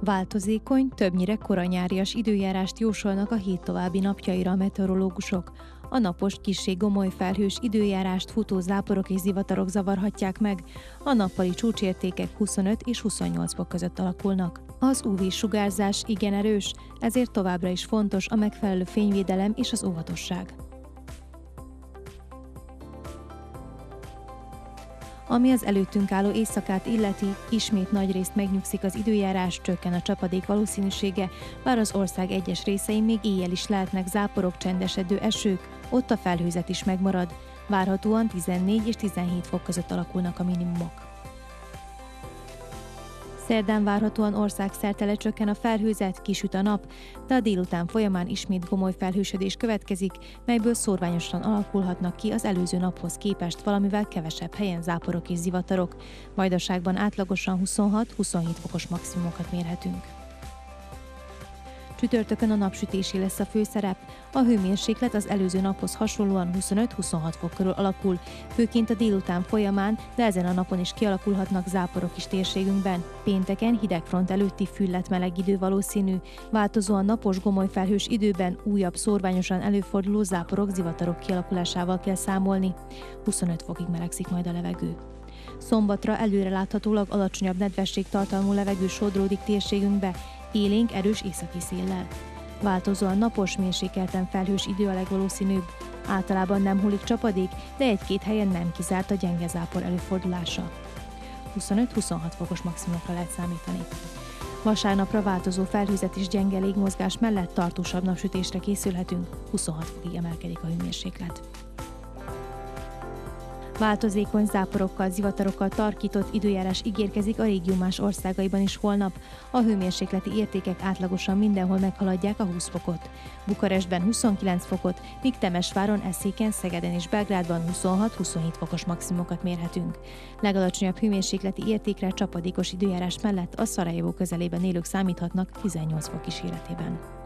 Változékony, többnyire koranyárias időjárást jósolnak a hét további napjaira a meteorológusok. A napos, kissé gomoly felhős időjárást futó záporok és zivatarok zavarhatják meg. A nappali csúcsértékek 25 és 28 fok között alakulnak. Az UV-sugárzás igen erős, ezért továbbra is fontos a megfelelő fényvédelem és az óvatosság. Ami az előttünk álló éjszakát illeti, ismét nagyrészt megnyugszik az időjárás, csökken a csapadék valószínűsége, bár az ország egyes részein még éjjel is lehetnek záporok, csendesedő esők, ott a felhőzet is megmarad. Várhatóan 14 és 17 fok között alakulnak a minimumok. Szerdán várhatóan országszerte lecsökken a felhőzet, kisüt a nap, de a délután folyamán ismét gomoly felhősödés következik, melyből szórványosan alakulhatnak ki az előző naphoz képest valamivel kevesebb helyen záporok és zivatarok. Vajdaságban átlagosan 26-27 fokos maximumokat mérhetünk. Csütörtökön a napsütésé lesz a főszerep, a hőmérséklet az előző naphoz hasonlóan 25-26 fok körül alakul, főként a délután folyamán, de ezen a napon is kialakulhatnak záporok is térségünkben. Pénteken hidegfront előtti füllet meleg idő valószínű, változóan napos gomoly felhős időben újabb szórványosan előforduló záporok, zivatarok kialakulásával kell számolni. 25 fokig melegszik majd a levegő. Szombatra előreláthatólag alacsonyabb nedvesség tartalmú levegő sodródik térségünkbe, élénk erős északi széllel. Változóan napos, mérsékelten felhős idő a legvalószínűbb. Általában nem hullik csapadék, de egy-két helyen nem kizárt a gyenge zápor előfordulása. 25-26 fokos maximumokra lehet számítani. Vasárnapra változó felhőzet és gyenge légmozgás mellett tartósabb napsütésre készülhetünk, 26 fokig emelkedik a hőmérséklet. Változékony záporokkal, zivatarokkal tarkított időjárás ígérkezik a régió más országaiban is holnap. A hőmérsékleti értékek átlagosan mindenhol meghaladják a 20 fokot. Bukarestben 29 fokot, míg Temesváron, Eszéken, Szegeden és Belgrádban 26-27 fokos maximumokat mérhetünk. Legalacsonyabb hőmérsékleti értékre csapadékos időjárás mellett a Szarajevó közelében élők számíthatnak 18 fok kíséretében.